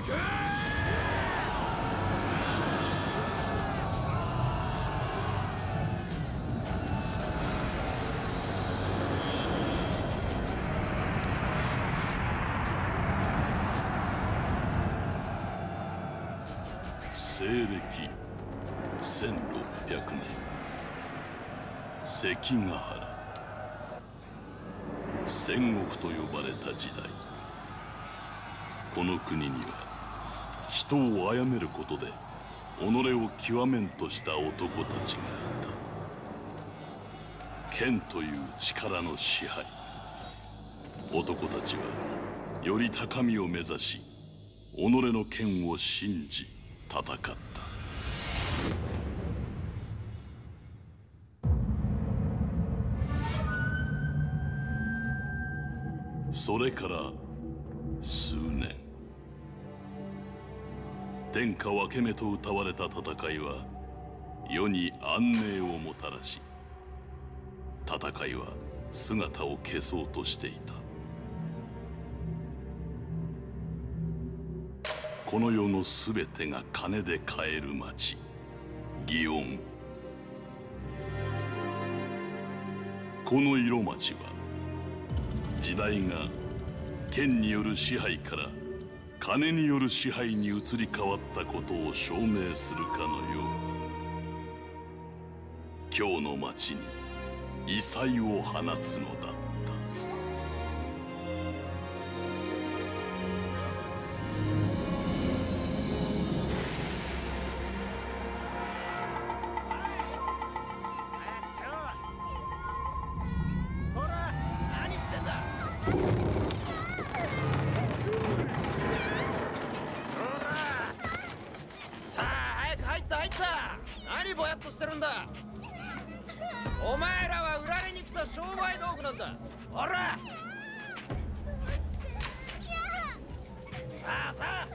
西暦1600年、関ヶ原。戦国と呼ばれた時代、この国には人を殺めることで己を極めんとした男たちがいた。剣という力の支配。男たちはより高みを目指し、己の剣を信じ戦った。それから数年、天下分け目と謳われた戦いは世に安寧をもたらし、戦いは姿を消そうとしていた。この世のすべてが金で買える町、祇園。この色町は時代が剣による支配から金による支配に移り変わったことを証明するかのように、今日の町に異彩を放つのだった。 何ぼやっとしてるんだ。お前らは売られに来た商売道具なんだ。ほらさあさあ、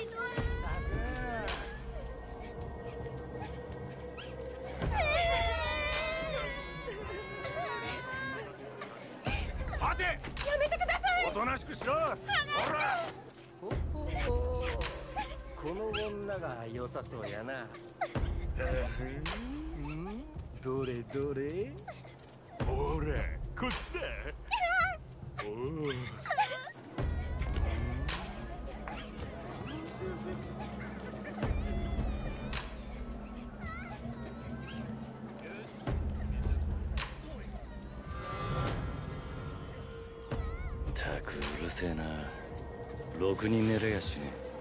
待て、 やめてください。 おとなしくしろ。ほら、 この女が良さそうやな。どれどれ。 ほらこっちだ。おお、 たくうるせえな。ろくに寝れやしねえ。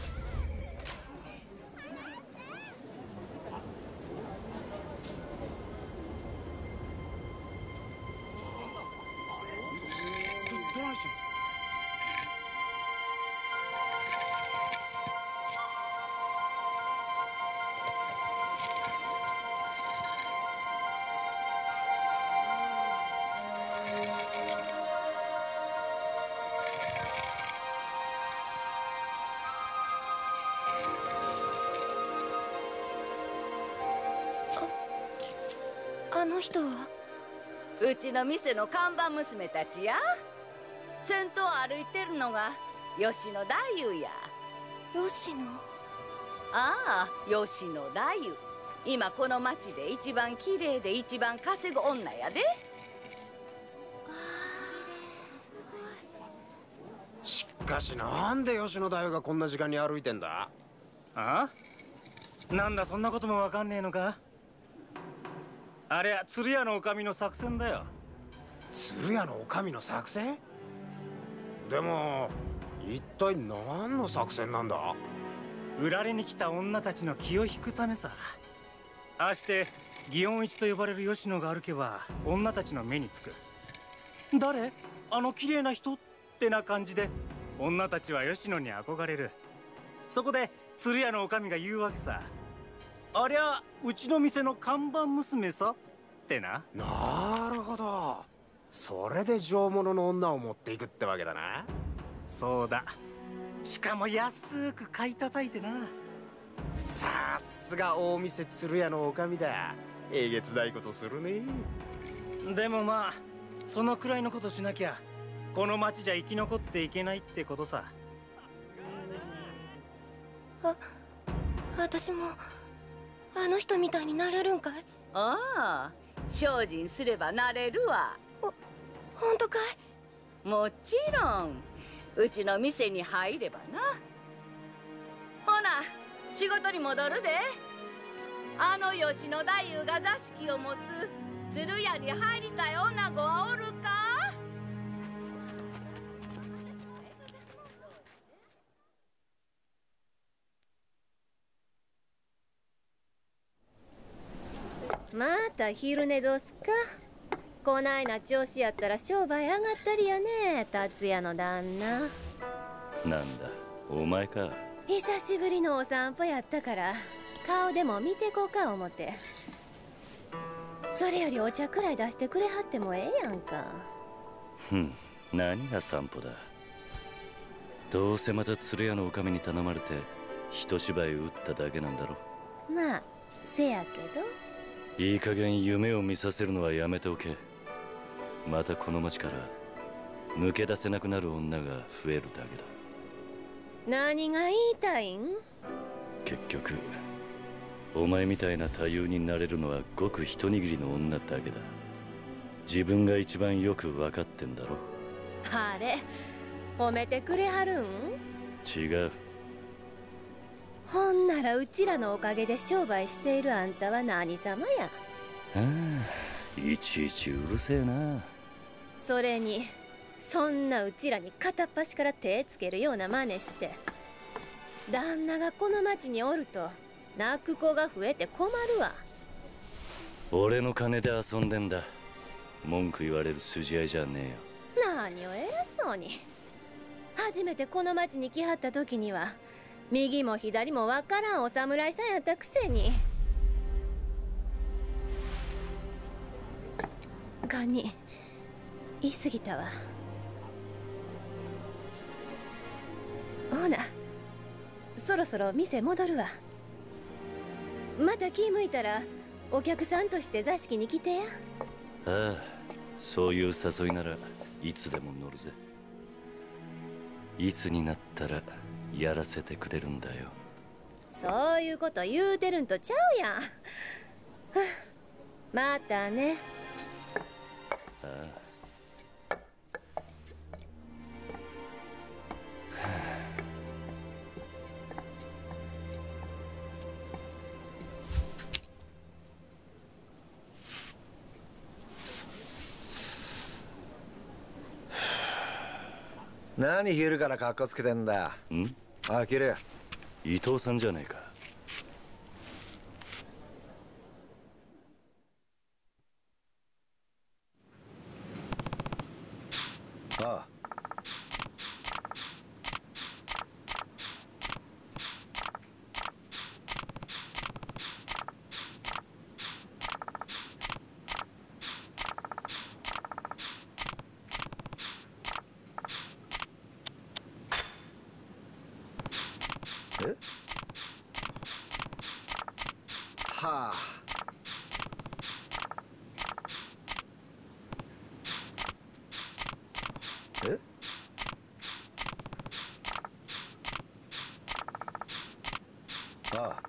あの人は？ うちの店の看板娘たちや。先頭を歩いてるのが吉野太夫や。 吉野？ ああ、吉野太夫。今この町で一番綺麗で一番稼ぐ女やで。 しかしなんで吉野太夫がこんな時間に歩いてんだ。 あ？なんだそんなこともわかんねえのか。あれは鶴屋の女将の作戦だよ。 鶴屋の女将の作戦？でも一体何の作戦なんだ。 売られに来た女たちの気を引くためさ。ああして祇園一と呼ばれる吉野が歩けば女たちの目につく。誰？あの綺麗な人ってな感じで女たちは吉野に憧れる。そこで鶴屋の女将が言うわけさ。ありゃうちの店の看板娘さってな。 なるほど、それで上物の女を持っていくってわけだな。 そうだ。しかも安く買い叩いてな。 さすが大店鶴屋の女将だ。えげつないことするね。 でもまあそのくらいのことしなきゃこの町じゃ生き残っていけないってことさ。 私もあの人みたいになれるんかい？ ああ、精進すればなれるわ。 本当かい？ もちろん、うちの店に入ればな。ほな、仕事に戻るで。あの吉野太夫が座敷を持つ鶴屋に入りたい女子はおるか？ また昼寝どすか。こないな調子やったら商売上がったりやね、達也の旦那。 なんだお前か。 久しぶりのお散歩やったから顔でも見てこか思て。それよりお茶くらい出してくれはってもええやんか。 何が散歩だ。どうせまた鶴屋の女将に頼まれて一芝居打っただけなんだろ。 まあせやけど。 いい加減夢を見させるのはやめておけ。またこの町から抜け出せなくなる女が増えるだけだ。 何が言いたいん？ 結局お前みたいな太夫になれるのはごく一握りの女だけだ。自分が一番よく分かってんだろ。 あれ褒めてくれはるん？ 違う。 ほんならうちらのおかげで商売しているあんたは何様や。 いちいちうるせえな。 それにそんなうちらに片っ端から手つけるような真似して、旦那がこの町におると泣く子が増えて困るわ。 俺の金で遊んでんだ。文句言われる筋合いじゃねえよ。 何を偉そうに。初めてこの町に来はった時には右も左もわからんお侍さんやったくせに。堪忍言い過ぎたわ。ほなそろそろ店戻るわ。また気向いたらお客さんとして座敷に来てや。 ああ、そういう誘いならいつでも乗るぜ。いつになったらやらせてくれるんだよ。 そういうこと言うてるんとちゃうやん。またね。 ああ。 何昼から格好つけてんだ。あきれ。 伊藤さんじゃねえか。 ああ。え？はあ。え？ああ。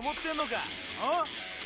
思ってんのか。あ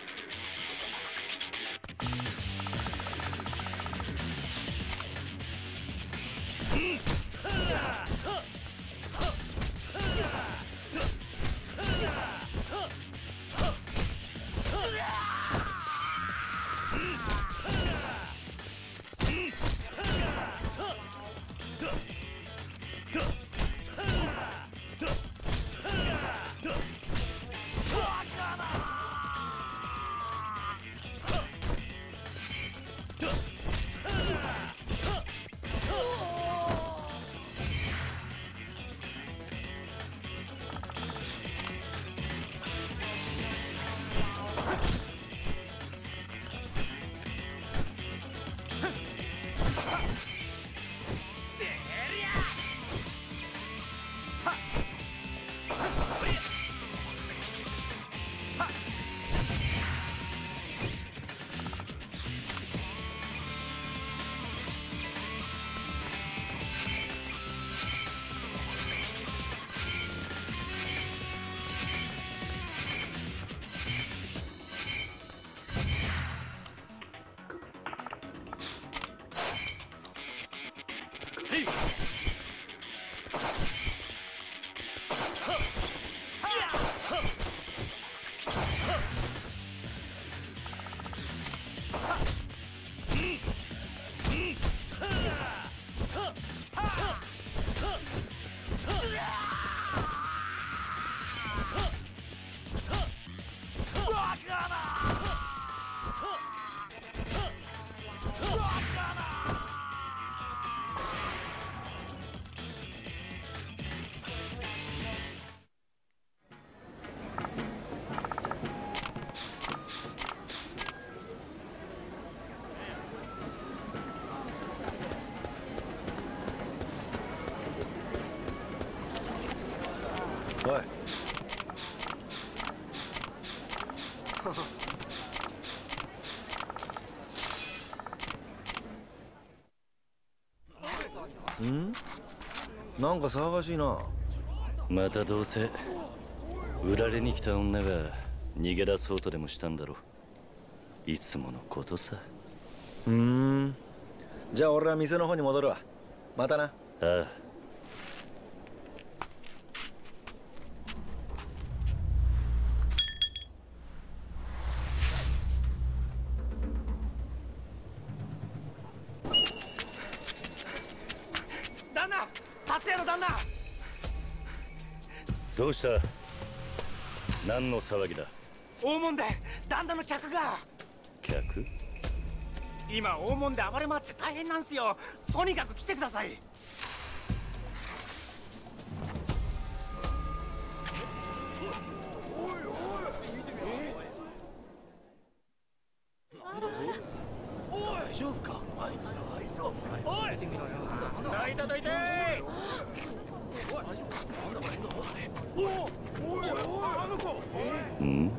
おい。ん？なんか騒がしいな。 またどうせ売られに来た女が逃げ出そうとでもしたんだろう。いつものことさ。 じゃあ俺は店の方に戻るわ。またな。 ああ。 旦那、達也の旦那。 どうした？何の騒ぎだ？ 大門で旦那の客が。 客？ 今大門で暴れ回って大変なんすよ。とにかく来てください。 大丈夫かあいつ。 おい、どいてどいて。 ん？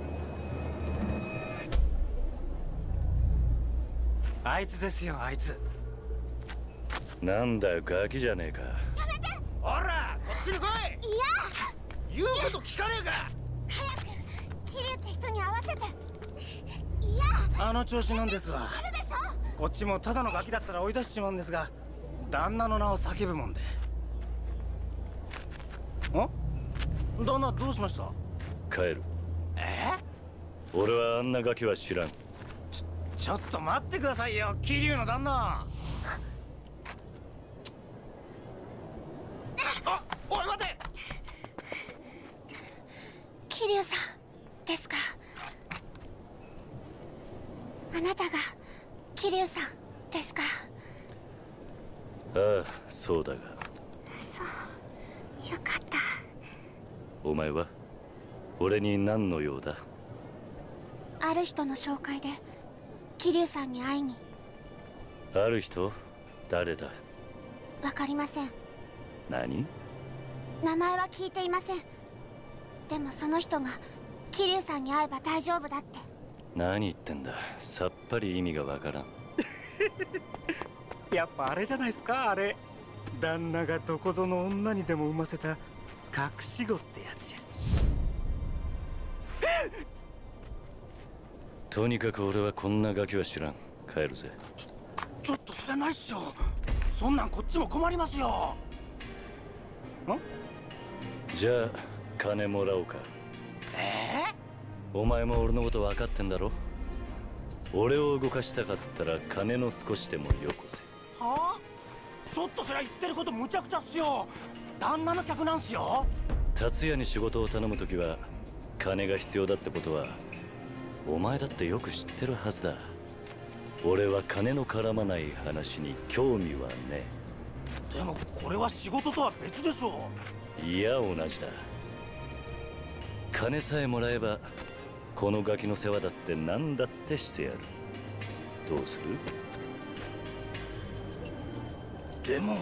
あいつですよ、あいつ。 なんだよ、ガキじゃねえか。 やめて。ほら、こっちに来い。いや。言うこと聞かねえか。 早く桐生って人に会わせて。いや、 あの調子なんですわ。 あるでしょ。 こっちもただのガキだったら追い出しちまうんですが、旦那の名を叫ぶもんで。旦那どうしました？ 帰る。俺はあんなガキは知らん。 ちょっと待ってくださいよ、桐生の旦那。あ、おい待て。 桐生さんですか？あなたが桐生さんですか？ ああ、そうだが。 そう、よかった。 お前は俺に何の用だ？ ある人の紹介で桐生さんに会いに。 ある人？誰だ？ わかりません。 何？ 名前は聞いていません。でもその人が桐生さんに会えば大丈夫だって。 何言ってんだ。さっぱり意味がわからん。 やっぱあれじゃないですか、あれ。旦那がどこぞの女にでも産ませた隠し子ってやつじゃ。 とにかく俺はこんなガキは知らん。帰るぜ。 ちょっとそれないっしょ。そんなんこっちも困りますよ。 じゃあ金もらおうか。お前も俺のこと分かってんだろ。俺を動かしたかったら金の少しでもよこせ。 はあ？ちょっとそれは言ってることむちゃくちゃっすよ。旦那の客なんすよ。 達也に仕事を頼むときは金が必要だってことはお前だってよく知ってるはずだ。俺は金の絡まない話に興味はねえ。でもこれは仕事とは別でしょう。いや同じだ。金さえもらえばこのガキの世話だって何だってしてやる。どうする？ でも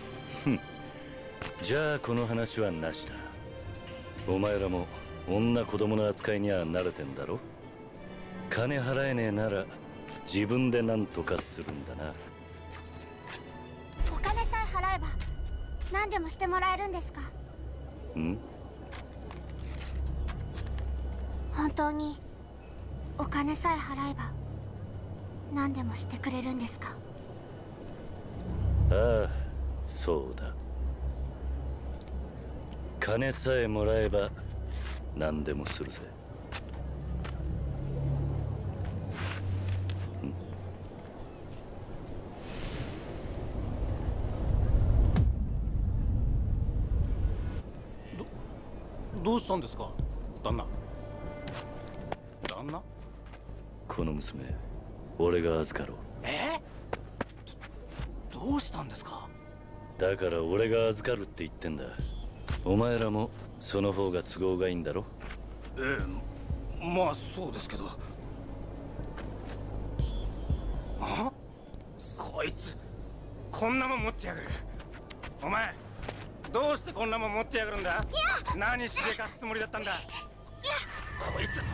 じゃあこの話はなしだ。お前らも女子供の扱いには慣れてんだろ。金払えねえなら自分で何とかするんだな。 お金さえ払えば何でもしてもらえるんですか？本当にお金さえ払えば何でもしてくれるんですか？ ああ、そうだ。金さえもらえば何でもするぜ。 どうしたんですか、旦那。旦那？ この娘、俺が預かろう。 どうしたんですか？ だから俺が預かるって言ってんだ。お前らもその方が都合がいいんだろ。 まあそうですけど。あ？こいつこんなもん持ってやがる。お前どうしてこんなもん持ってやがるんだ？何しでかすつもりだったんだ？こいつ。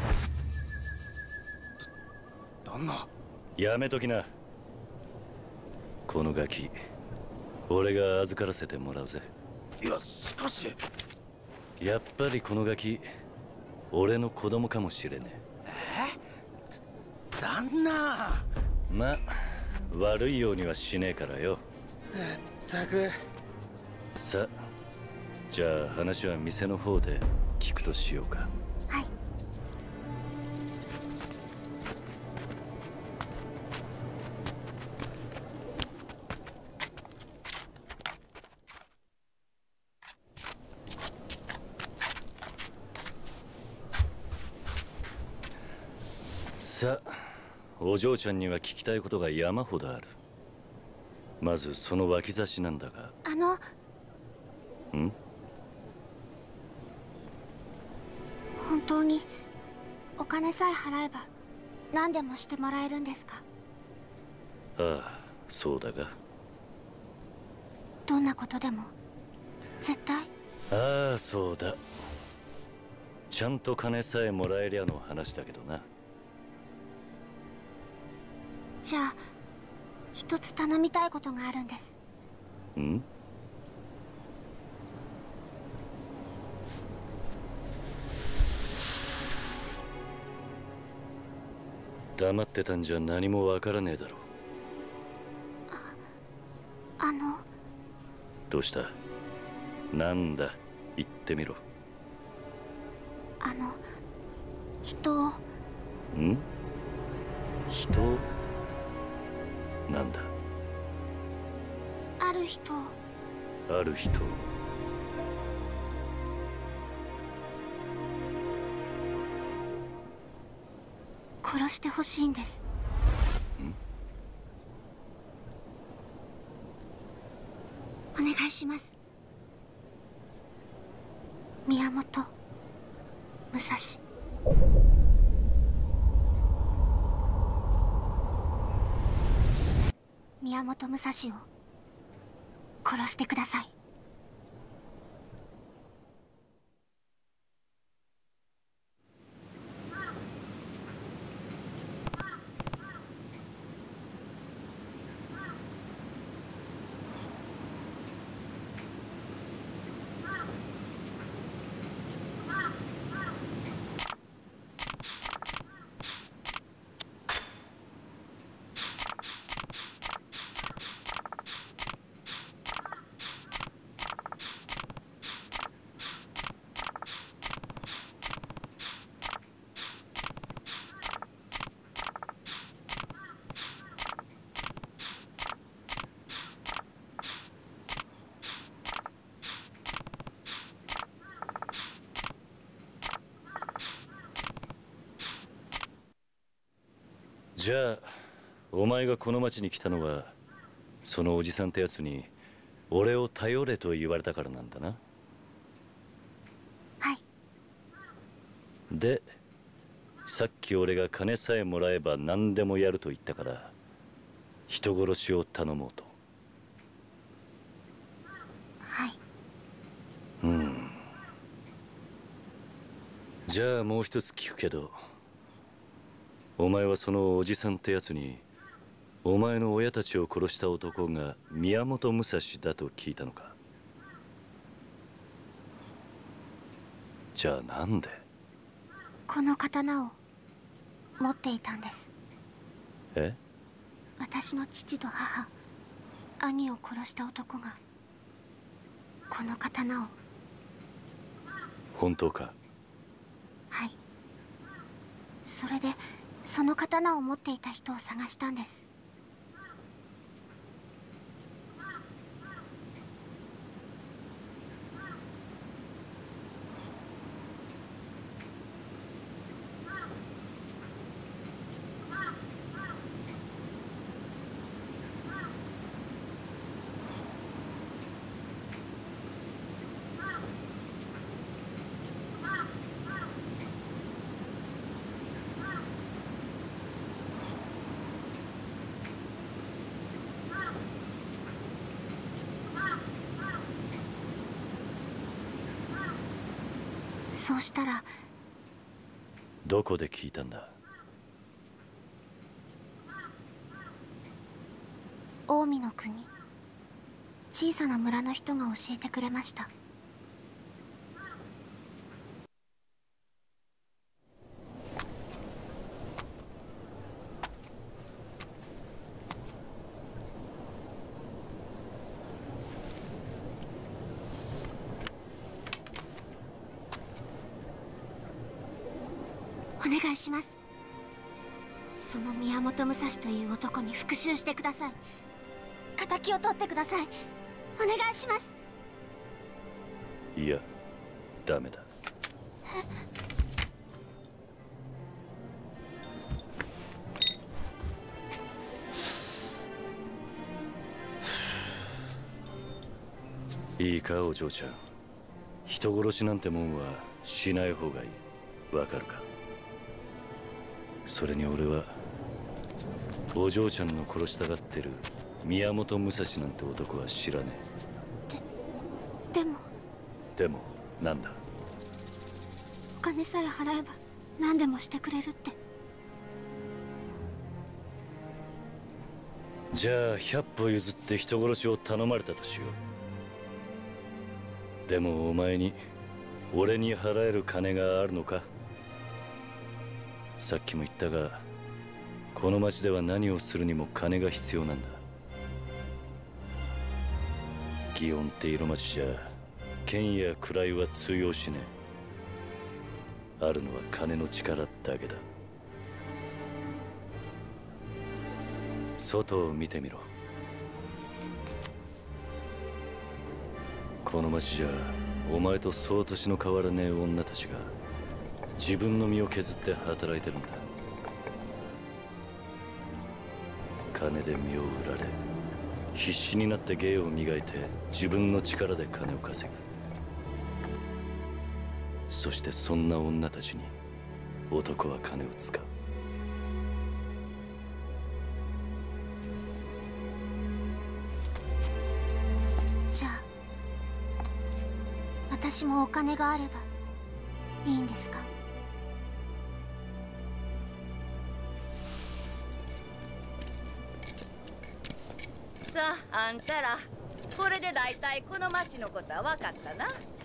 旦那。 やめときな。このガキ俺が預からせてもらうぜ。 いやしかし。 やっぱりこのガキ俺の子供かもしれねえ。旦那。 ま、悪いようにはしねえからよ。 ったく。 さ、じゃあ話は店の方で聞くとしようか。 はい。 さあ、お嬢ちゃんには聞きたいことが山ほどある。まずその脇差しなんだが。 本当にお金さえ払えば何でもしてもらえるんですか？ ああ、そうだが。 どんなことでも絶対。 ああ、そうだ。ちゃんと金さえもらえりゃの話だけどな。 じゃあ一つ頼みたいことがあるんです。 黙ってたんじゃ何もわからねえだろ。どうした？なんだ、言ってみろ。 人を。 人？なんだ？ ある人を。 ある人？ 殺してほしいんです。お願いします。宮本武蔵。宮本武蔵を殺してください。 じゃあお前がこの町に来たのはそのおじさんってやつに俺を頼れと言われたからなんだな。 はい。 でさっき俺が金さえもらえば何でもやると言ったから人殺しを頼もうと。 はい。 じゃあもう一つ聞くけど、お前はそのおじさんってやつにお前の親たちを殺した男が宮本武蔵だと聞いたのか？じゃあなんで？ この刀を持っていたんです。 え？ 私の父と母、兄を殺した男がこの刀を。 本当か？ はい。それでその刀を持っていた人を探したんです。そうしたら。 どこで聞いたんだ？ 近江の国、小さな村の人が教えてくれました。お願いします。その宮本武蔵という男に復讐してください。敵を取ってください。お願いします。 いや、ダメだ。いいか、お嬢ちゃん。人殺しなんてもんはしない方がいい。わかるか？それに俺はお嬢ちゃんの殺したがってる宮本武蔵なんて男は知らねえ。 でもなんだ？ お金さえ払えば何でもしてくれるって。 じゃあ100歩譲って人殺しを頼まれたとしよう。でもお前に俺に払える金があるのか？さっきも言ったが、この町では何をするにも金が必要なんだ。祇園って色町じゃ剣や位は通用しねえ。あるのは金の力だけだ。外を見てみろ。この町じゃお前とそう年の変わらねえ女たちが自分の身を削って働いてるんだ。金で身を売られ必死になって芸を磨いて自分の力で金を稼ぐ。そしてそんな女たちに男は金を使う。 じゃあ私もお金があればいいんですか？ さあ、あんたらこれで大体この町のことは分かったな。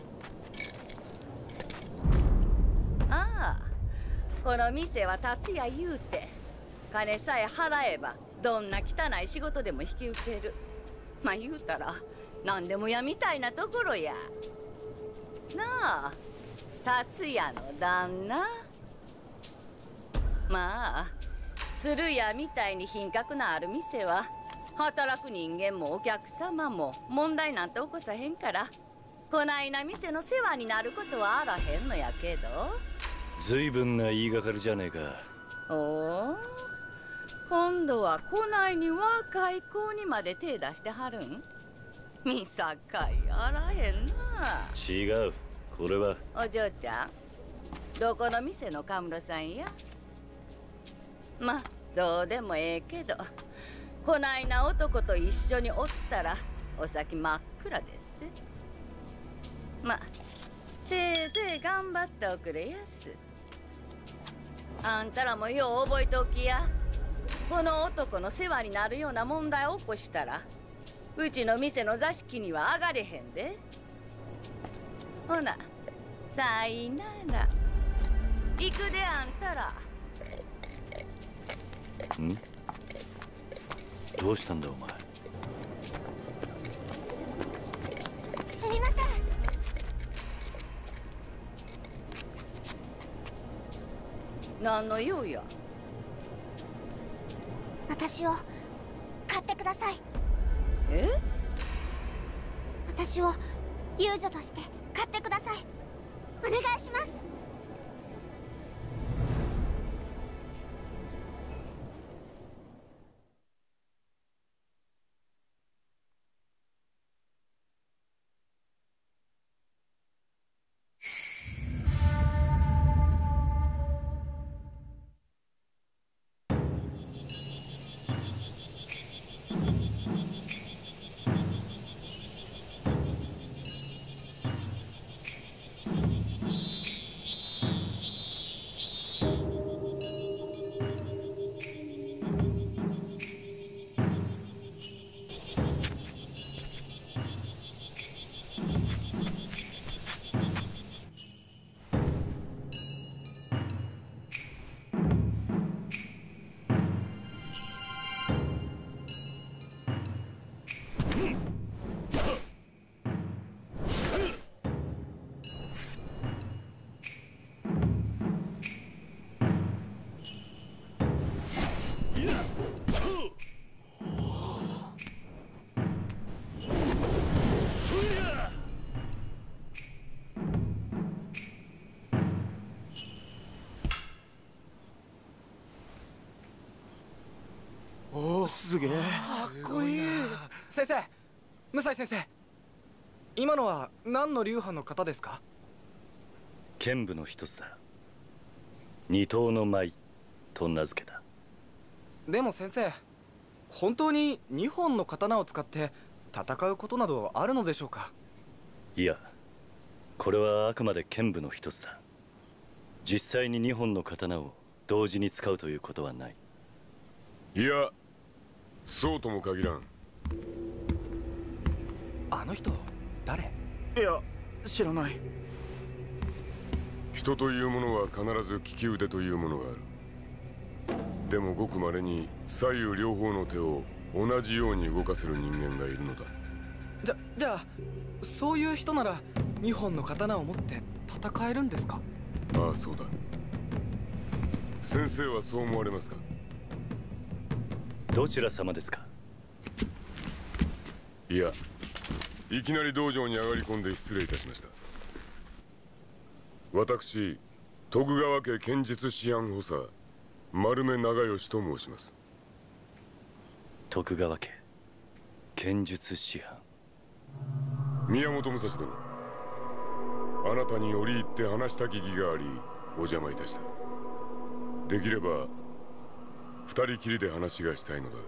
ああ、この店は達也言うて金さえ払えばどんな汚い仕事でも引き受ける。まあ言うたら何でも屋みたいなところやなあ、達也の旦那。まあ鶴屋みたいに品格のある店は働く人間もお客様も問題なんて起こさへんから、こないな店の世話になることはあらへんのやけど。 随分な言いがかりじゃねえか。 おお、 今度は来ないに若い子にまで手出してはるん？見境あらへんな。 違う、これは。 お嬢ちゃん、どこの店のカムロさんや？まあどうでもええけど、こないな男と一緒におったらお先真っ暗です。まあせいぜい頑張っておくれやす。あんたらもよう覚えておきや。この男の世話になるような問題を起こしたら、うちの店の座敷には上がれへんで。ほな、さいなら。行くであんたら。 ん？どうしたんだお前。 すみません。 何の用や？ 私を買ってください。 え？ 私を遊女として買ってください。お願いします。 すげえ、かっこいい。先生、向井先生、今のは何の流派の方ですか？ 剣舞の一つだ。二頭の舞と名付けた。 でも先生、本当に2本の刀を使って戦うことなどあるのでしょうか？ いや、これはあくまで剣舞の一つだ。実際に2本の刀を同時に使うということはない。 いや、そうとも限らん。 あの人誰？ いや、知らない。 人というものは必ず利き腕というものがある。でもごくまれに左右両方の手を同じように動かせる人間がいるのだ。 じゃあそういう人なら2本の刀を持って戦えるんですか？ ああ、そうだ。先生はそう思われますか？ どちら様ですか？ いや、いきなり道場に上がり込んで失礼いたしました。私、徳川家剣術師範補佐丸目長吉と申します。 徳川家剣術師範。 宮本武蔵殿、あなたに折り入って話したき儀がありお邪魔いたした。できれば二人きりで話がしたいのだ。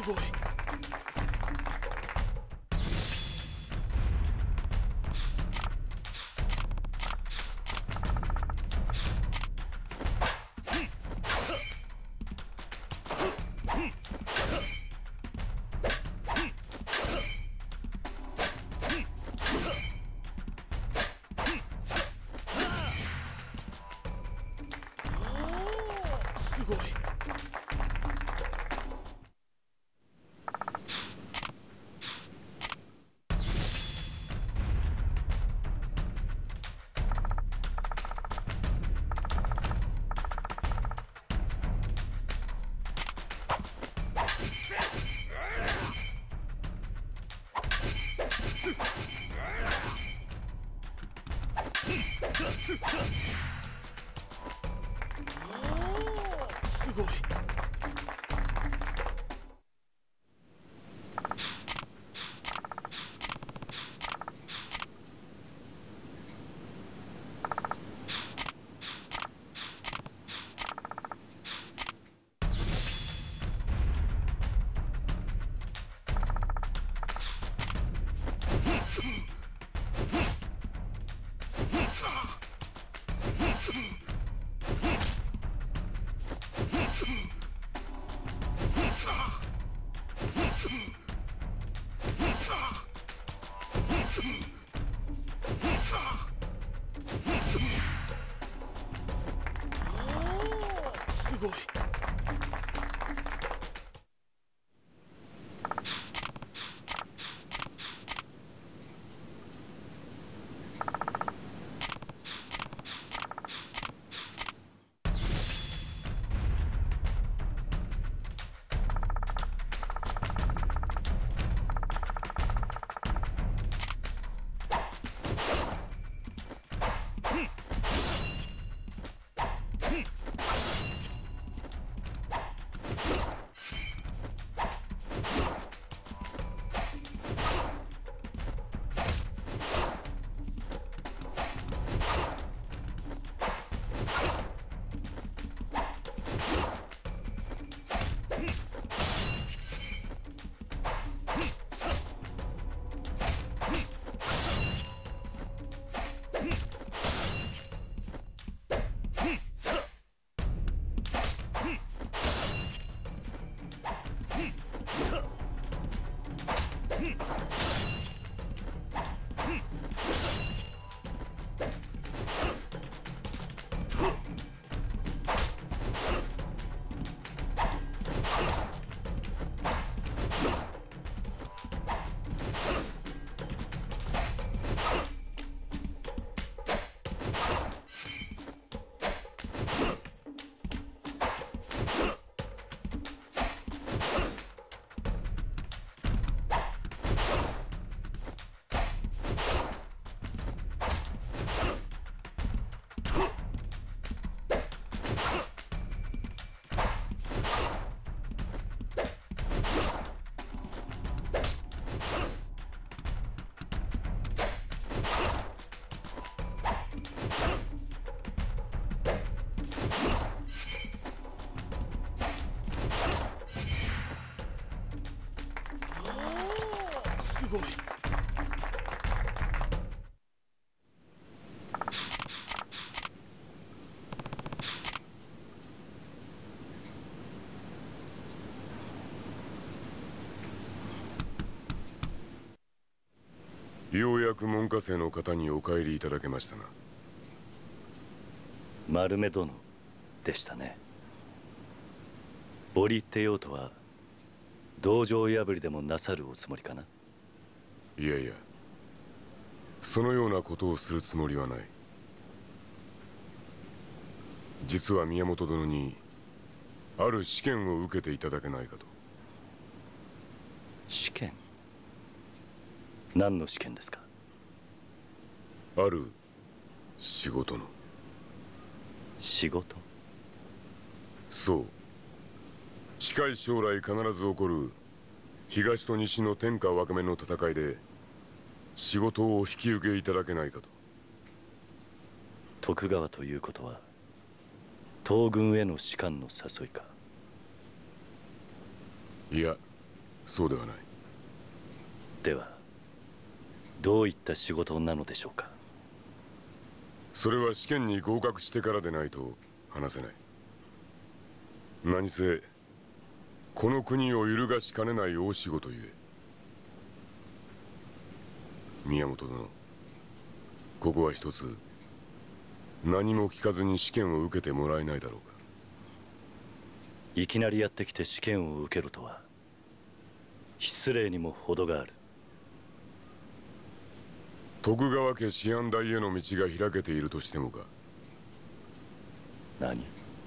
ごい。すごい。すごい。すごい。すごい。 ようやく門下生の方にお帰りいただけましたな。 丸目殿でしたね。折テオとは道場破りでもなさるおつもりかな。 いやいや、そのようなことをするつもりはない。実は宮本殿にある試験を受けていただけないかと。 試験？何の試験ですか？ ある仕事の。 仕事？ そう。近い将来必ず起こる東と西の天下分け目の戦いで仕事をお引き受けいただけないかと。 徳川ということは東軍への仕官の誘いか？ いや、 そうではない。 ではどういった仕事なのでしょうか。 それは試験に合格してからでないと話せない。何せこの国を揺るがしかねない大仕事ゆえ。宮本殿、ここは一つ何も聞かずに試験を受けてもらえないだろうか。 いきなりやってきて試験を受けるとは失礼にも程がある。 徳川家思案台への道が開けているとしてもか。 何？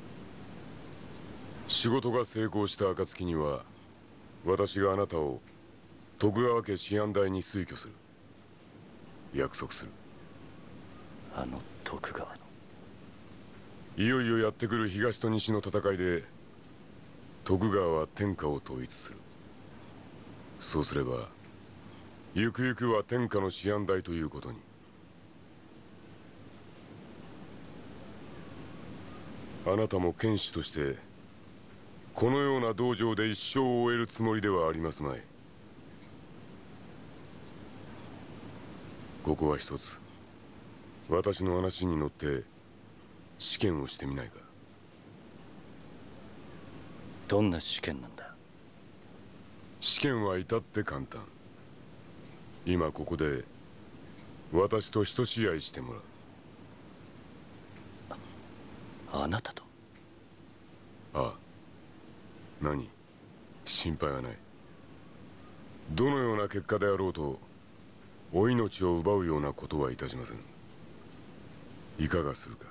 仕事が成功した暁には私があなたを徳川家思案台に推挙する。約束する。 あの徳川の。 いよいよやってくる東と西の戦いで徳川は天下を統一する。そうすればゆくゆくは天下の思案台ということに。あなたも剣士としてこのような道場で一生を終えるつもりではありますまい。ここは一つ私の話に乗って試験をしてみないか。 どんな試験なんだ？ 試験は至って簡単。今ここで私と一試合してもらう。 あなたと？ ああ。何？心配はない。どのような結果であろうとお命を奪うようなことはいたしません。いかがするか。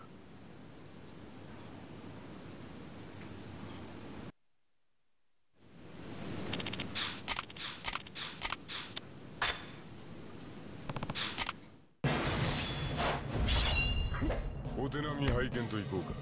お手並み拝見といこうか。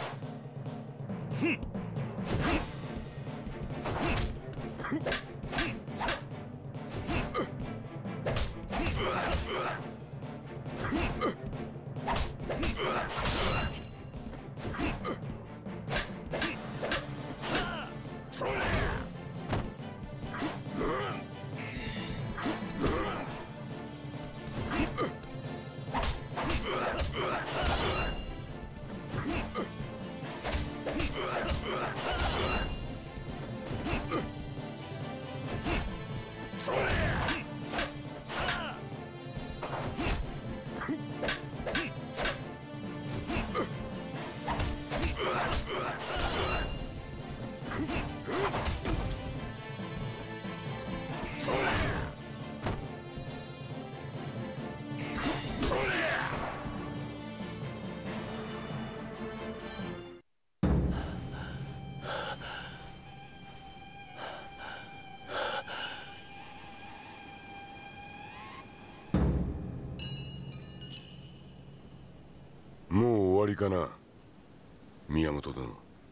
もう終わりかな、宮本殿。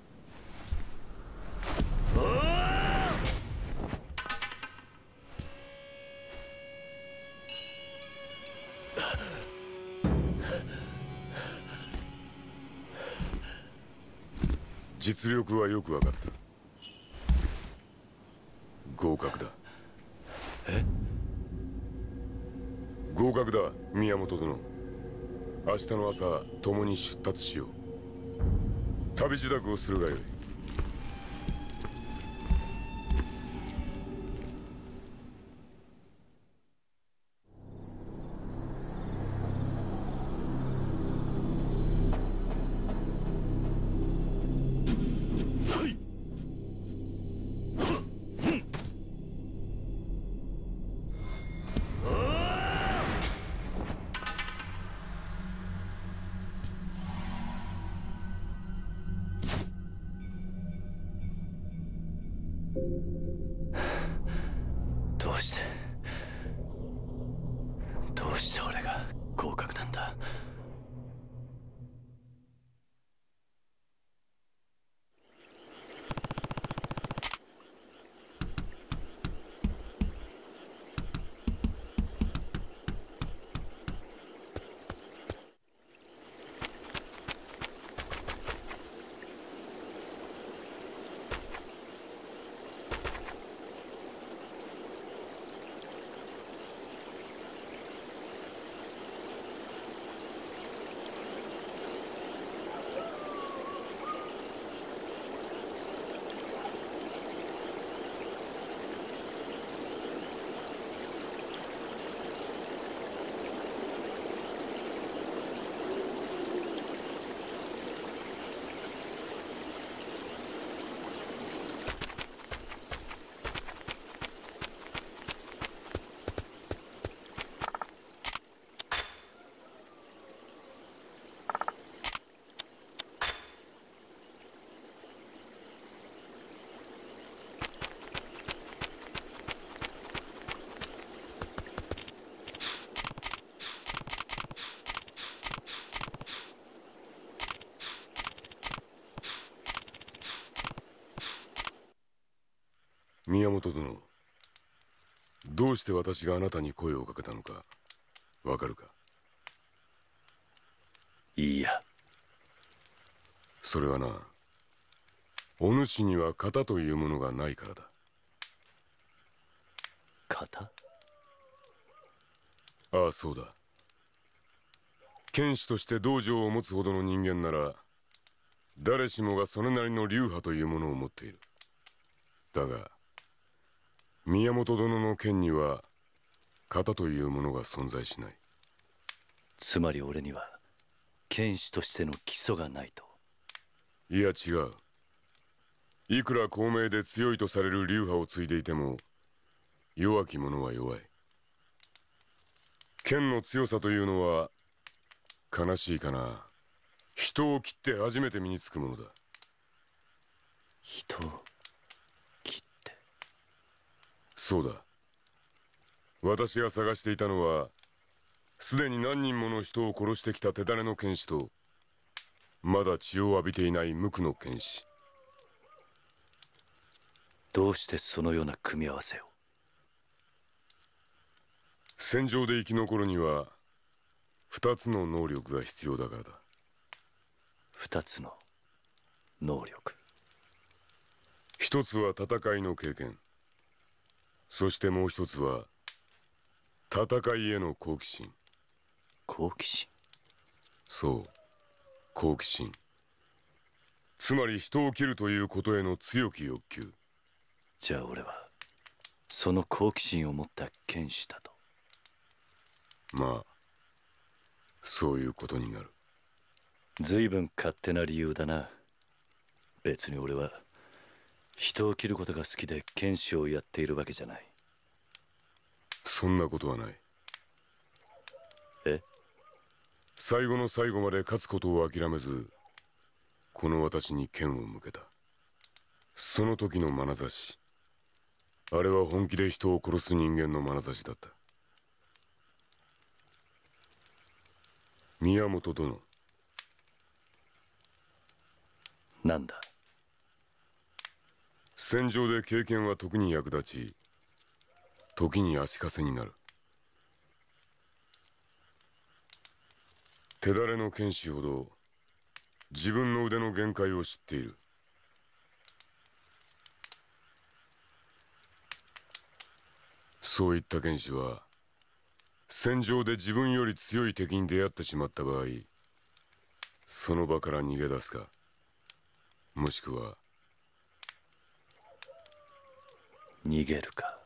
実力はよく分かった。合格だ。 え？ 合格だ、宮本殿。明日の朝共に出立しよう。旅支度をするがよい。 どうして俺が合格なんだ。 本殿、どうして私があなたに声をかけたのかわかるか？ いいや。 それはな、お主には型というものがないからだ。 型？ ああ、そうだ。剣士として道場を持つほどの人間なら、誰しもがそれなりの流派というものを持っている。だが宮本殿の剣には型というものが存在しない。 つまり俺には剣士としての基礎がないと？ いや違う。いくら高名で強いとされる流派を継いでいても弱き者は弱い。剣の強さというのは悲しいかな、人を切って初めて身につくものだ。 人を切って？ そうだ。私が探していたのはすでに何人もの人を殺してきた手だれの剣士とまだ血を浴びていない無垢の剣士。 どうしてそのような組み合わせを？ 戦場で生き残るには2つの能力が必要だからだ。 2つの能力？ 一つは戦いの経験、そしてもう一つは戦いへの好奇心。 好奇心？ そう、好奇心。つまり人を切るということへの強き欲求。 じゃあ俺はその好奇心を持った剣士だと？ まあそういうことになる。 随分勝手な理由だな。別に俺は人を切ることが好きで剣士をやっているわけじゃない。 そんなことはない。 え？ 最後の最後まで勝つことを諦めずこの私に剣を向けた。その時の眼差し、あれは本気で人を殺す人間の眼差しだった。宮本殿。 なんだ？ 戦場で経験は時に役立ち、時に足かせになる。手だれの剣士ほど自分の腕の限界を知っている。そういった剣士は戦場で自分より強い敵に出会ってしまった場合、その場から逃げ出すか、もしくは逃げるか。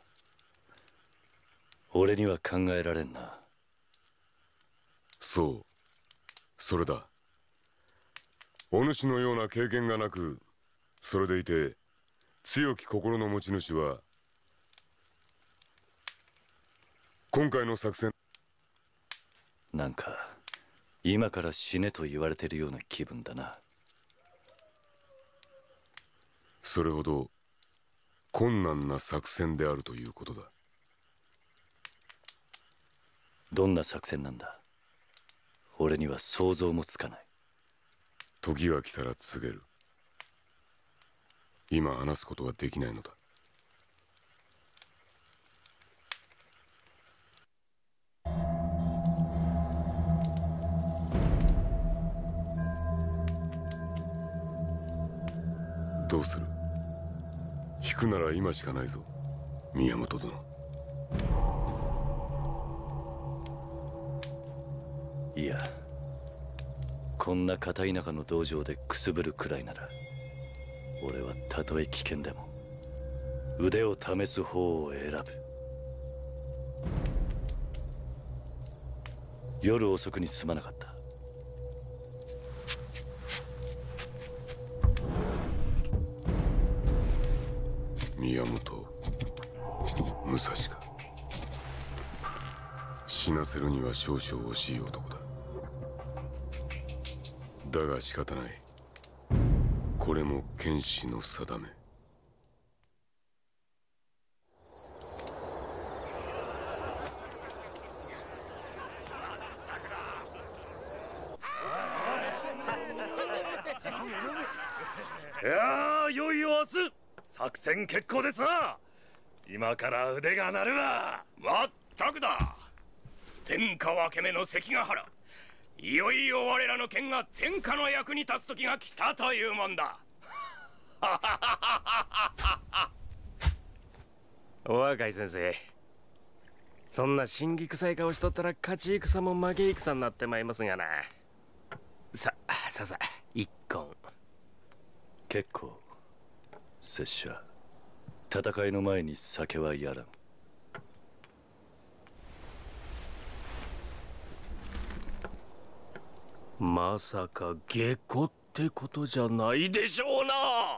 俺には考えられんな。 そう、それだ。お主のような経験がなく、それでいて強き心の持ち主は今回の作戦、 なんか今から死ねと言われてるような気分だな。 それほど困難な作戦であるということだ。 どんな作戦なんだ？俺には想像もつかない。 時が来たら告げる。今話すことはできないのだ。どうする？引くなら今しかないぞ、宮本殿。 いや、こんな片田舎の道場でくすぶるくらいなら俺はたとえ危険でも腕を試す方を選ぶ。夜遅くにすまなかった。 宮本武蔵か。死なせるには少々惜しい男だ。だが仕方ない。これも剣士の定め。 いやー、いよいよ明日作戦決行ですな。 今から腕が鳴るわ。まったくだ。天下分け目の関ヶ原、いよいよ我らの剣が天下の役に立つ時が来たというもんだ。 お若い先生、そんな心技臭い顔しとったら勝ち戦も負け戦になってまいりますがな。さ一本。 結構。拙者、戦いの前に酒はやらん。 まさか下戸ってことじゃないでしょうな。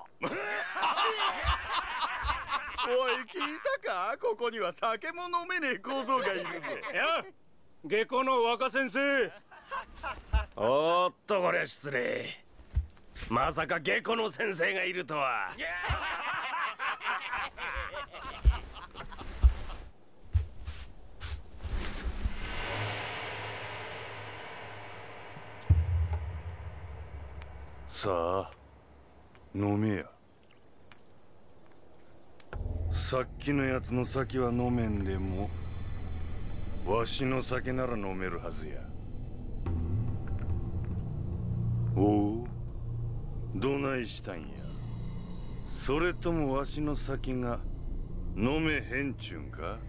おい、聞いたか？ここには酒も飲めねえ小僧がいるぜ。 いや、下戸の若先生。 おっと、こりゃ失礼。まさか下戸の先生がいるとは。 さあ、飲めや。さっきのやつの酒は飲めんでも、わしの酒なら飲めるはずや。おお、どないしたんや。それともわしの酒が飲めへんちゅんか。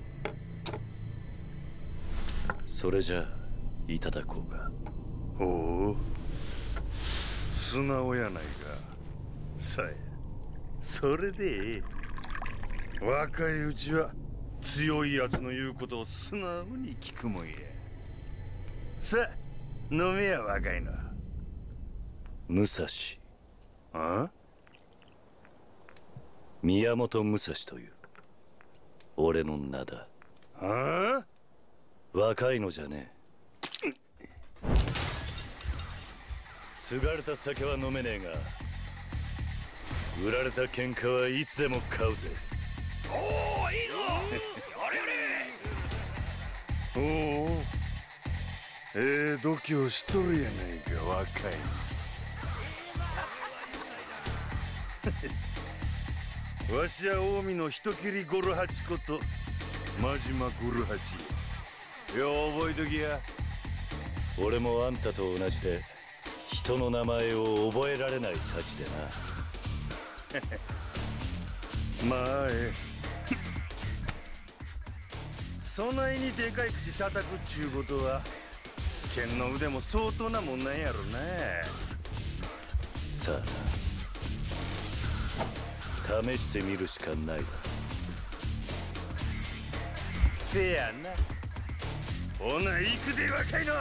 それじゃあいただこうか。 おお、素直やないか。さや、それでええ。若いうちは強いやつの言うことを素直に聞くもんや。さあ、飲めや若いの。 武蔵。 あ？ 宮本武蔵という俺の名だ。 ああ？ 若いのじゃねえ。継がれた酒は飲めねえが、売られた喧嘩はいつでも買うぜ。 おお、いいぞ。やれやれ。 おお、度胸しとるやないか、若い。わしは近江の人斬りゴルハチこと真島ゴルハチ。よう覚えときや。 俺もあんたと同じで人の名前を覚えられないたちでな。まあええ。そないにでかい口叩くっちゅうことは剣の腕も相当なもんなんやろな。 さあ、試してみるしかないだ。 せやな。ほな行くで若いの。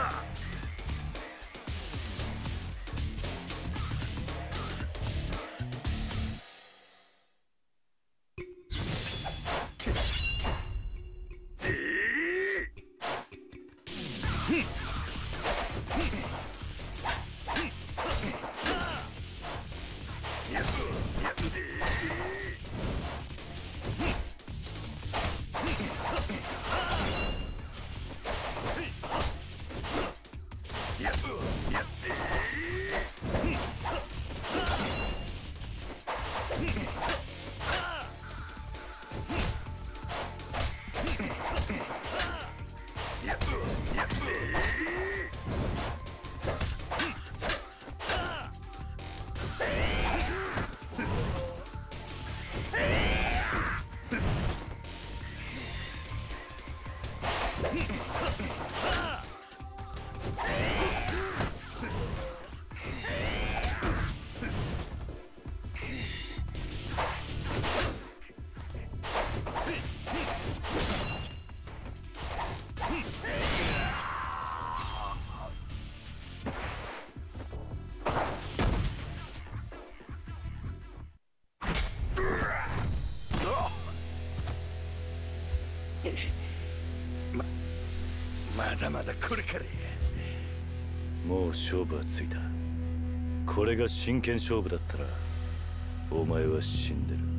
まだまだこれからや。 もう勝負はついた。これが真剣勝負だったらお前は死んでる。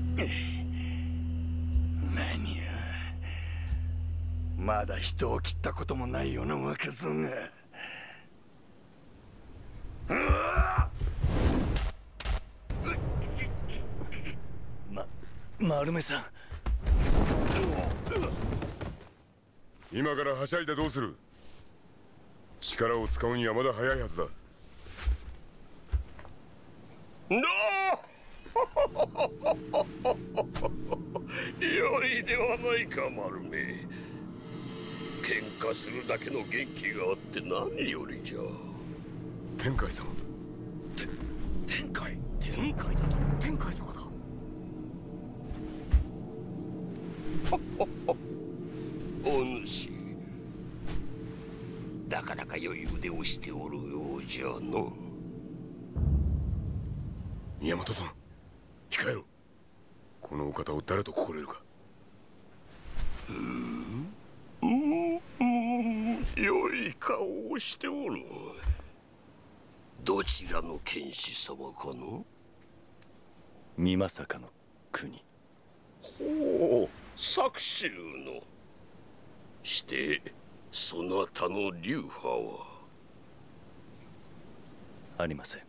何や、まだ人を切ったこともないような若造が。 丸目さん。 今からはしゃいでどうする？力を使うにはまだ早いはずだ。 良いではないか、丸目。喧嘩するだけの元気があって何よりじゃ。 天海様。 天海だと。 天海様だ。 お主、なかなか良い腕をしておるようじゃの。 宮本殿、控えろ。このお方を誰と心得るか。 良い顔をしておる。どちらの剣士様かの？ 美作の国。 ほう、朔州の。してそなたの流派は？ ありません。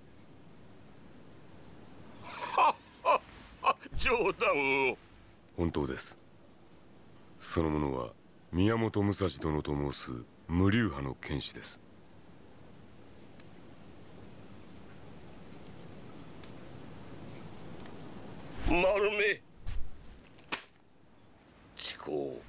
冗談を。 本当です。その者は宮本武蔵殿と申す無流派の剣士です。 丸目、遅行。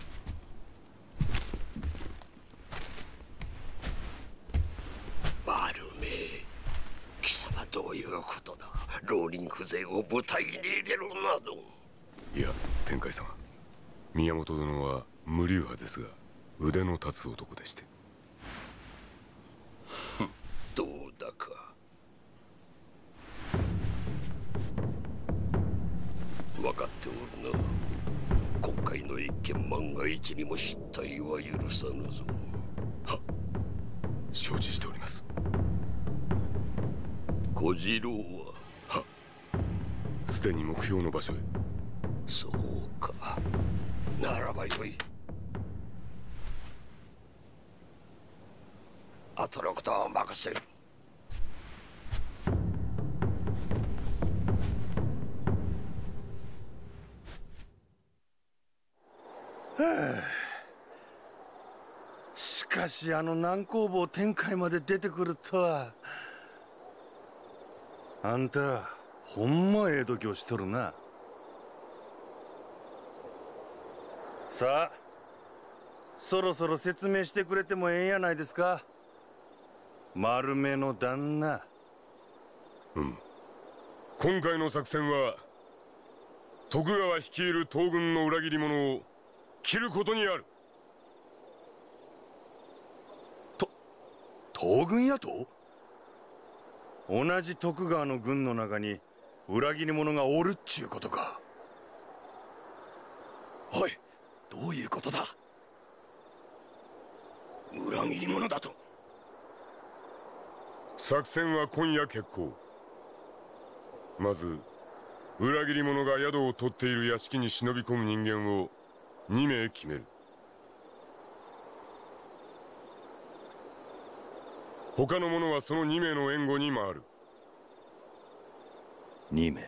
丸目、貴様どういうことだ？浪人風情を舞台に入れるなど。 いや、天海様、宮本殿は無流派ですが腕の立つ男でして。 どうだか。分かっておるな。今回の一件、万が一にも失態は許さぬぞ。 はっ、承知しております。 小次郎は？ はっ、すでに目標の場所へ。 そうか。ならばよい。後のことは任せる。 しかしあの南工房天海まで出てくるとは。あんたほんまええ度胸しとるな。さあそろそろ説明してくれてもええんやないですか、丸目の旦那。 今回の作戦は徳川率いる東軍の裏切り者を切ることにある。 東軍やと？同じ徳川の軍の中に裏切り者がおるっちゅうことか。 おい、どういうことだ？裏切り者だと？ 作戦は今夜決行。まず裏切り者が宿を取っている屋敷に忍び込む人間を2名決める。他の者はその2名の援護に回る。 2名。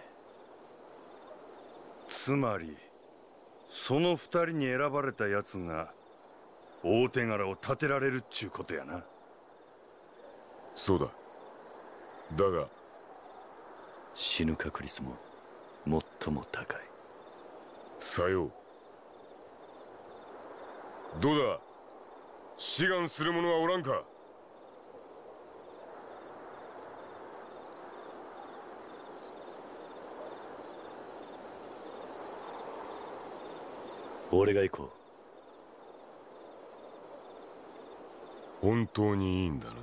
つまりその2人に選ばれたやつが大手柄を立てられるっちゅうことやな。 そうだ。だが死ぬ確率も最も高い。 さよう。どうだ、志願する者はおらんか？ 俺が行こう。本当にいいんだな。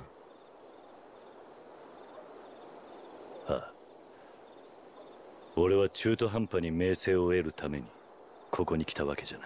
はあ。俺は中途半端に名声を得るためにここに来たわけじゃない。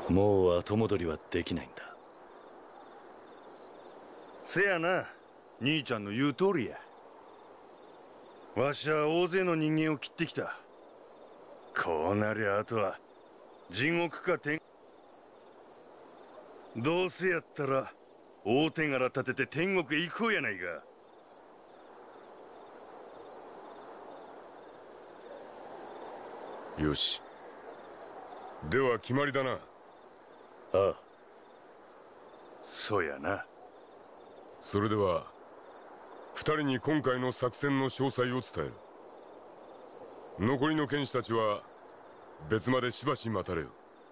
もう後戻りはできないんだ。 せやな、兄ちゃんの言う通りや。わしは大勢の人間を切ってきた。こうなりゃあとは地獄か天。どうせやったら大手柄立てて天国へ行こうやないか。 よし、では決まりだな。 ああ、 そうやな。 それでは二人に今回の作戦の詳細を伝える。残りの剣士たちは別までしばし待たれよ。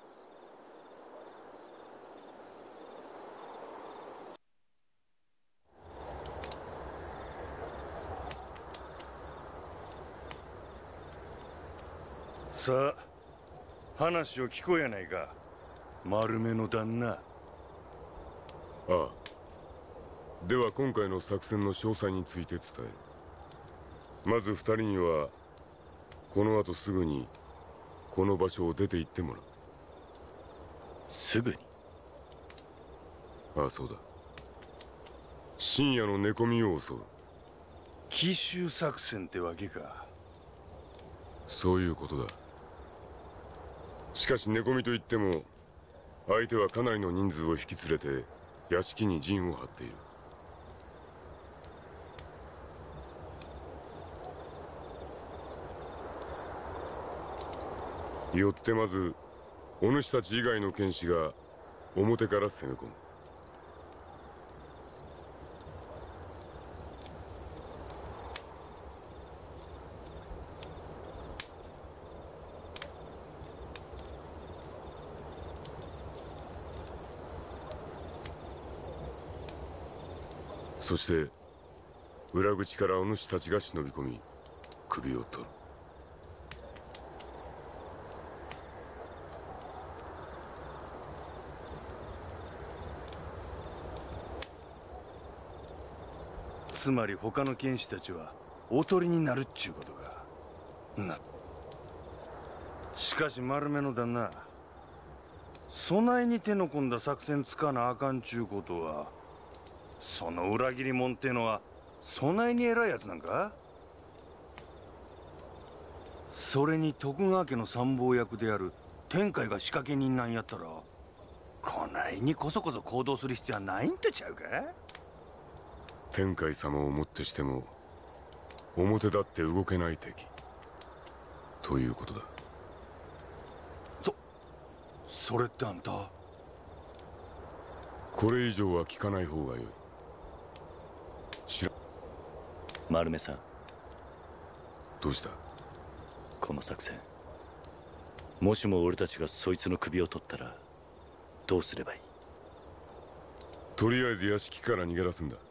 さあ、話を聞こうやないか、丸目の旦那。 ああ、では今回の作戦の詳細について伝える。まず二人にはこの後すぐにこの場所を出て行ってもらう。 すぐに？ ああ、そうだ。深夜の寝込みを襲う奇襲作戦ってわけか。 そういうことだ。しかし寝込みといっても相手はかなりの人数を引き連れて屋敷に陣を張っている。よってまずお主たち以外の剣士が表から攻め込む。そして裏口からお主たちが忍び込み首を取る。 つまり他の剣士たちはおとりになるっちゅうことか。しかし丸目の旦那、備えに手の込んだ作戦つかなあかんちゅうことは、その裏切り者ってのは備えに偉いやつなんか。それに徳川家の参謀役である天海が仕掛け人なんやったら、こないにこそこそ行動する必要はないんとちゃうか。 天海様をもってしても表立って動けない敵ということだ。 それってあんた、 これ以上は聞かない方がよい。 丸目さん、 どうした？ この作戦、もしも俺たちがそいつの首を取ったらどうすればいい？ とりあえず屋敷から逃げ出すんだ。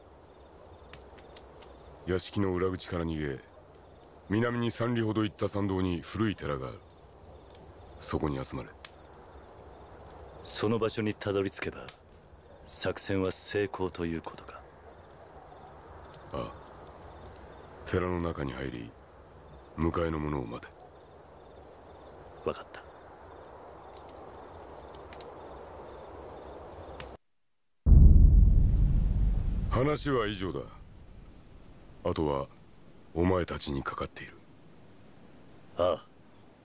屋敷の裏口から逃げ、南に3里ほど行った参道に古い寺がある。そこに集まれ。 その場所にたどり着けば作戦は成功ということか。 ああ、寺の中に入り迎えの者を待て。 分かった。 話は以上だ。あとはお前たちにかかっている。 ああ。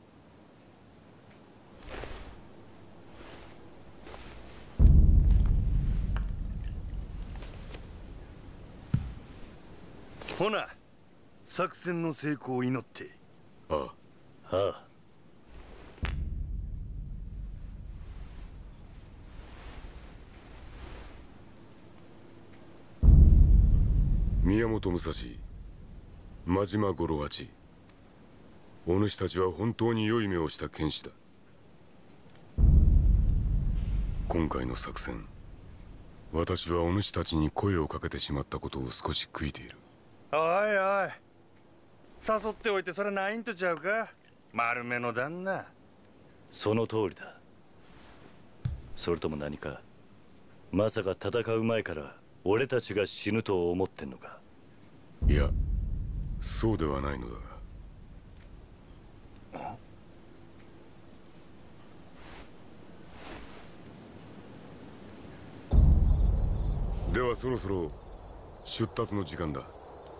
ほな、作戦の成功を祈って。 ああ。 ああ。 宮本武蔵、真島五郎八、お主たちは本当に良い目をした剣士だ。今回の作戦、私はお主たちに声をかけてしまったことを少し悔いている。 おいおい、誘っておいてそれないんとちゃうか、丸目の旦那。 その通りだ。それとも何か、まさか戦う前から俺たちが死ぬと思ってんのか？ いや、そうではないのだが。 ではそろそろ出立の時間だ。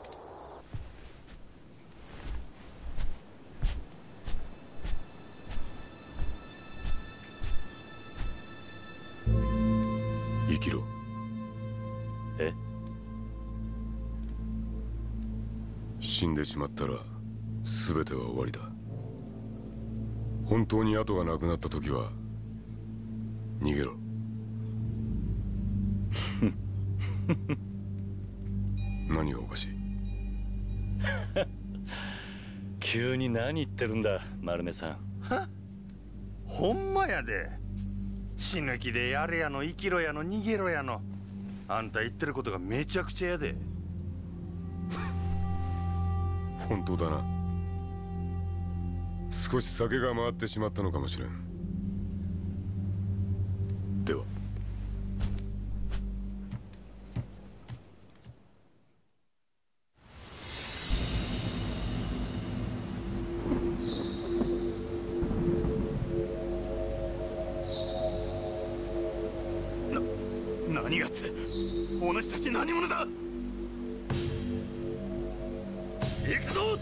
生きろ。 え？ 死んでしまったら全ては終わりだ。本当に後がなくなった時は逃げろ。何がおかしい？ 急に何言ってるんだ丸目さん。 ほんまやで。死ぬ気でやれやの生きろやの逃げろやの、あんた言ってることがめちゃくちゃやで。 本当だな。少し酒が回ってしまったのかもしれん。では。 何やつ、お主たち何者だ。行くぞ。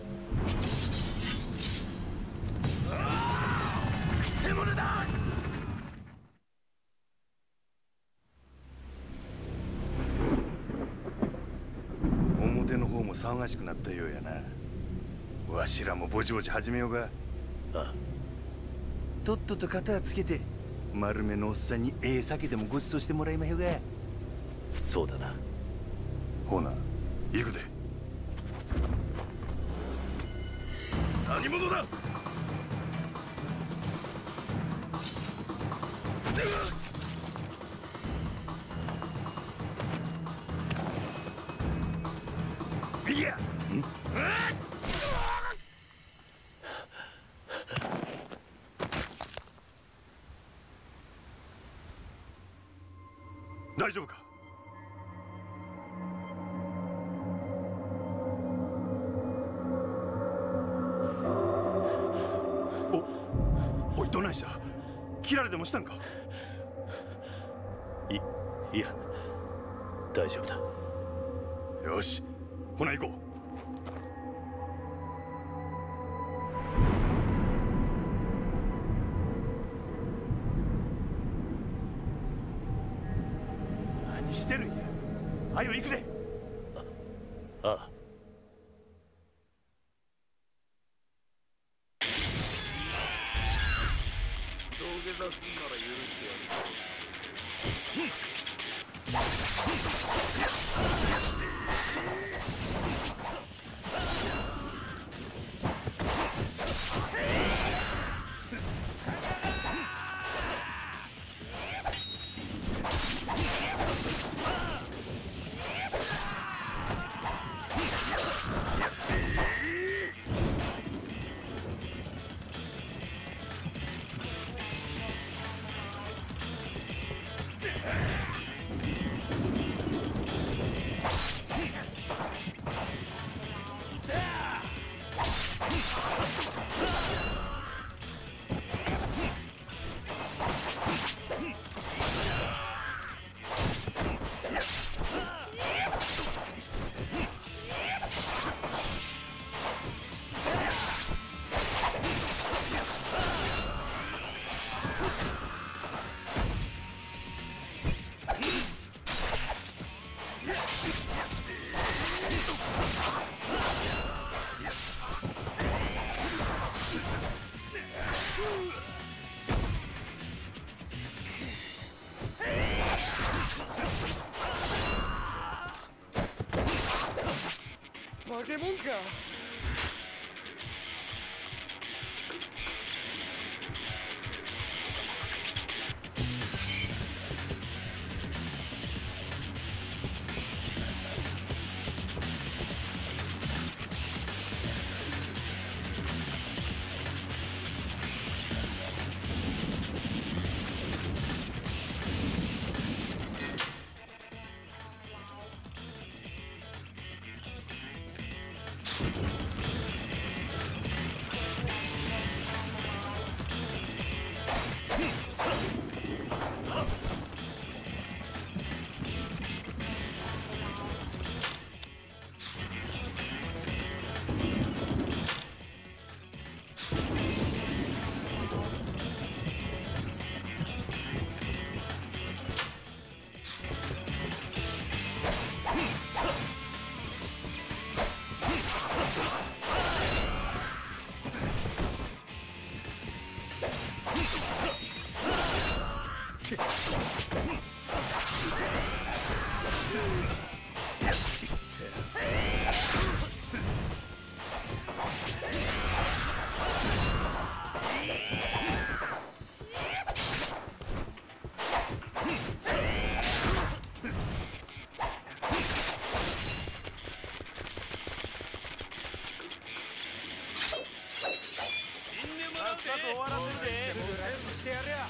くせ者だ。 表の方も騒がしくなったようやな。わしらもぼちぼち始めようが。 ああ、 とっとと肩つけて丸めのおっさんに酒でもごちそうしてもらいまひょが。 そうだな。 ほな行くで。 何者だ。いや、 大丈夫か。おい、どないした。切られでもしたんか。 いや大丈夫だ。 よし、ほな行こう。何してるんや。はよ行くで。 ああ。 土下座すんなら許してやる。 化け物か。 終わらせるで。すぐ楽してやるよ。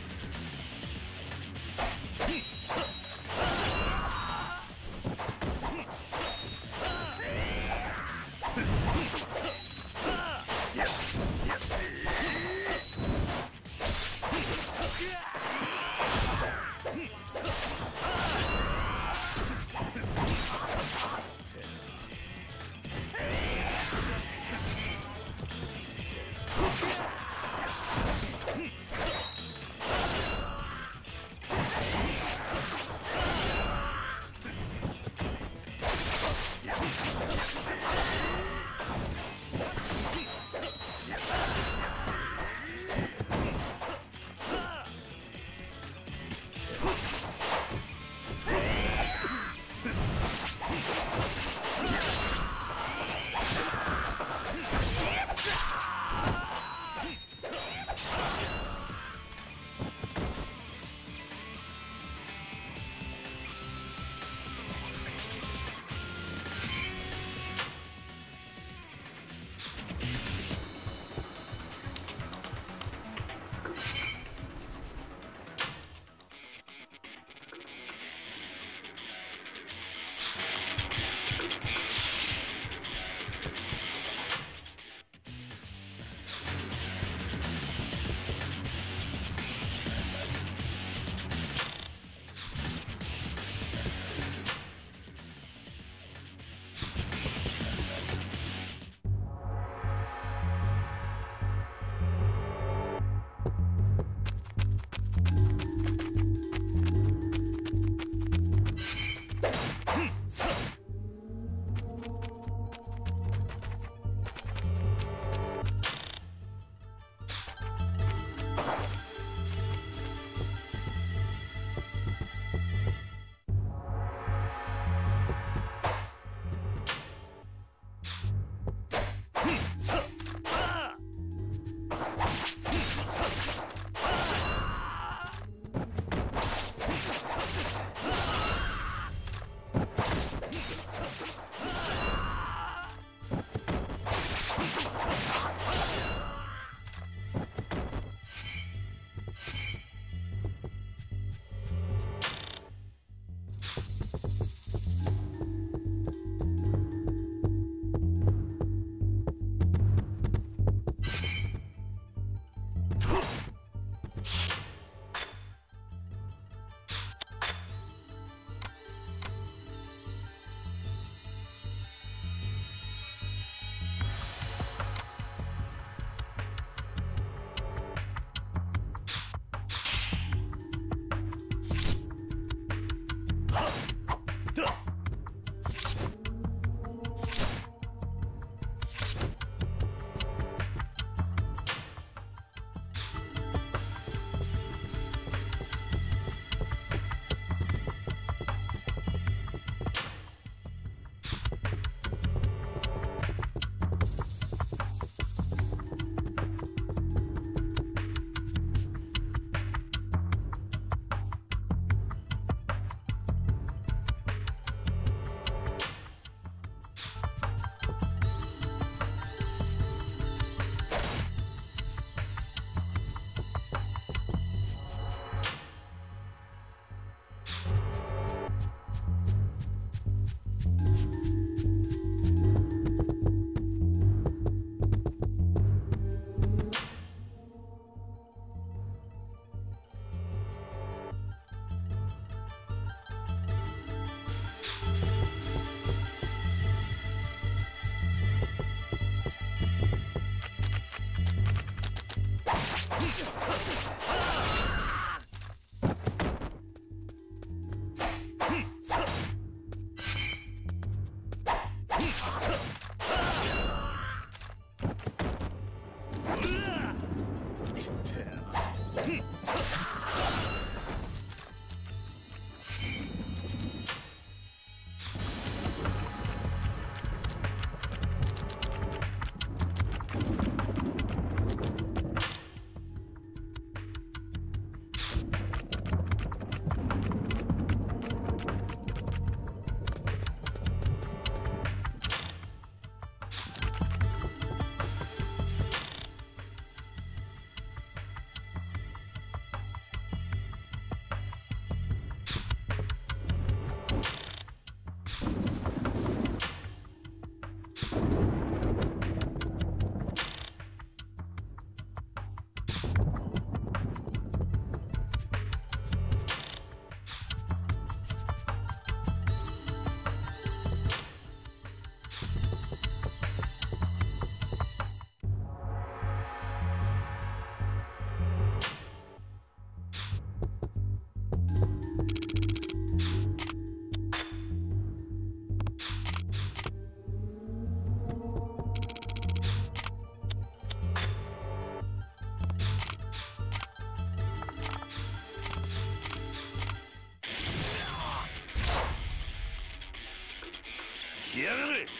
来やがれ。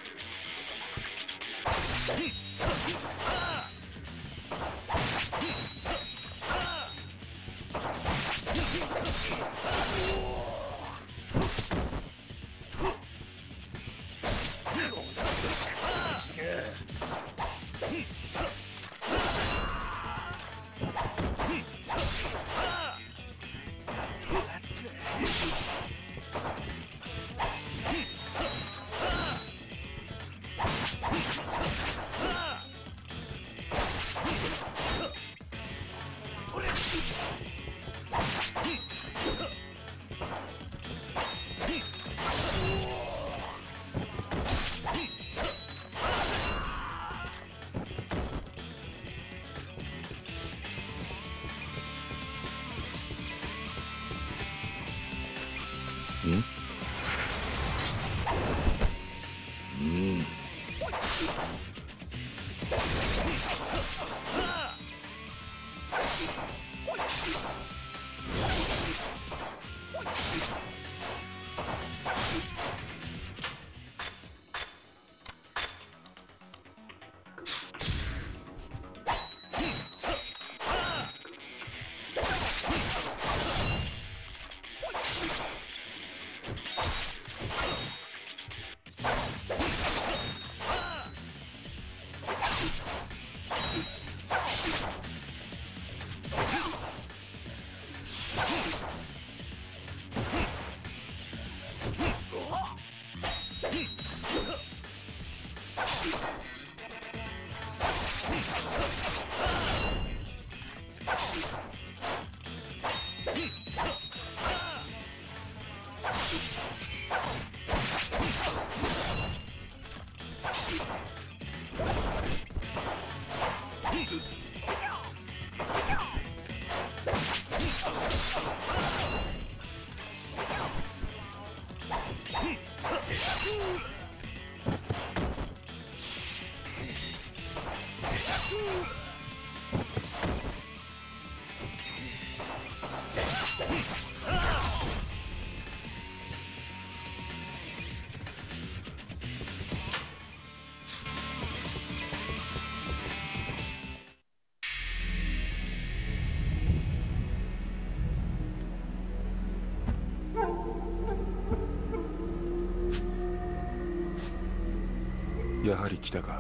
やはり来たか。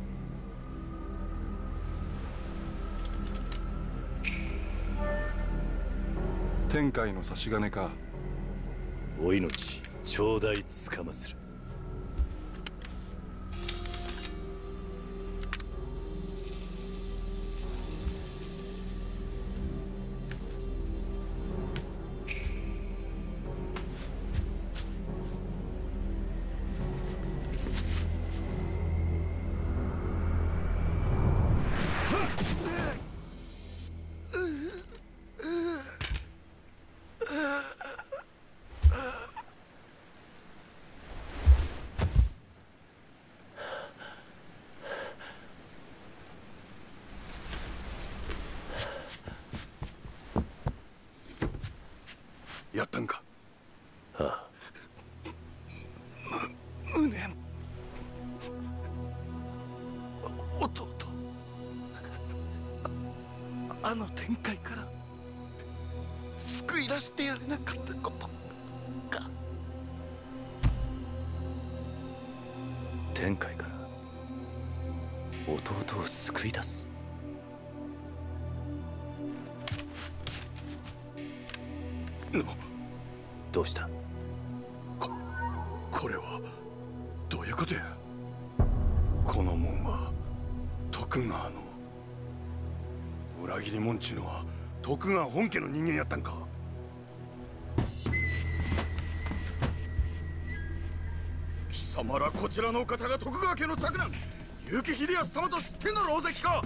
天海の差し金か。 お命頂戴つかまつる。 やったんか。 ああ。 無念。弟。あの展開から救い出してやれなかったことか。 天海から弟を救い出す。どうした？ これはどういうことや。この門は徳川の。裏切り者っちゅうのは徳川本家の人間やったんか。 貴様らこちらのお方が徳川家の嫡男結城秀康様と知ってんだろ、大関か。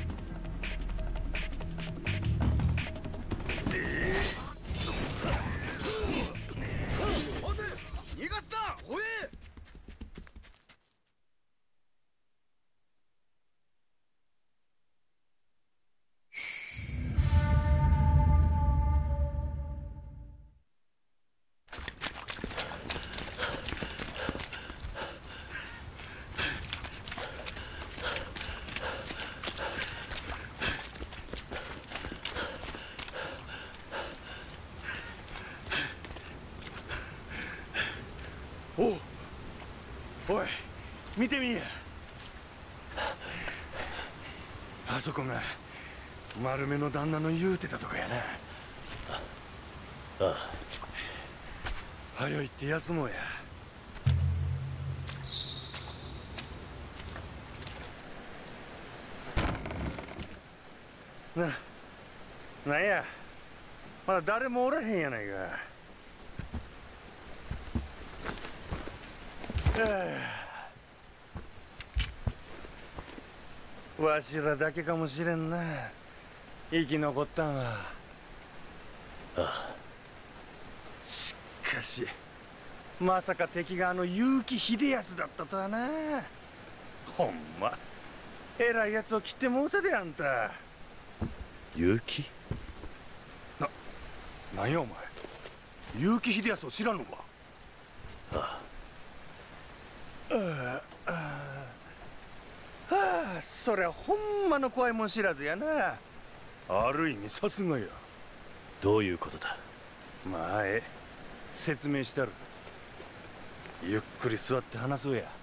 逃がすな、おえ。 見てみや。あそこが丸目の旦那の言うてたとこやな。 ああ。 はよ行って休もうや。なんや、まだ誰もおらへんやないか。わしらだけかもしれんな、生き残ったんは。 ああ。 しかしまさか敵が結城秀康だったとはな。ほんまえらいやつを切ってもうたで。あんた結城？ なんやお前、結城秀康を知らんのか。そりゃほんまの怖いもん知らずやな。ある意味さすがや。 どういうことだ。 まあ説明したる。ゆっくり座って話そうや。